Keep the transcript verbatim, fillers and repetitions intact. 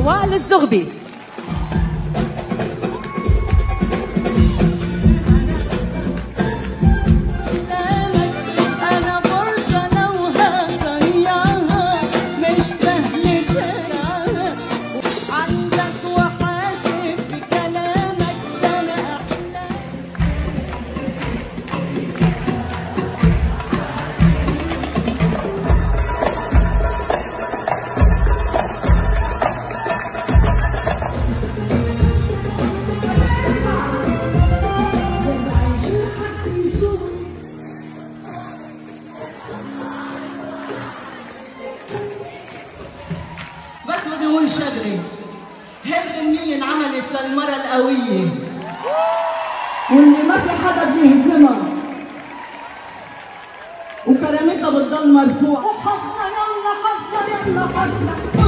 نوال الزغبي. بس بدي اقول شغله، هالغنية انعملت للمرأة القوية واللي ما في حدا بيهزمها وكرامتها بتضل مرفوعة. وحفظة يلا حفظة يلا حفظة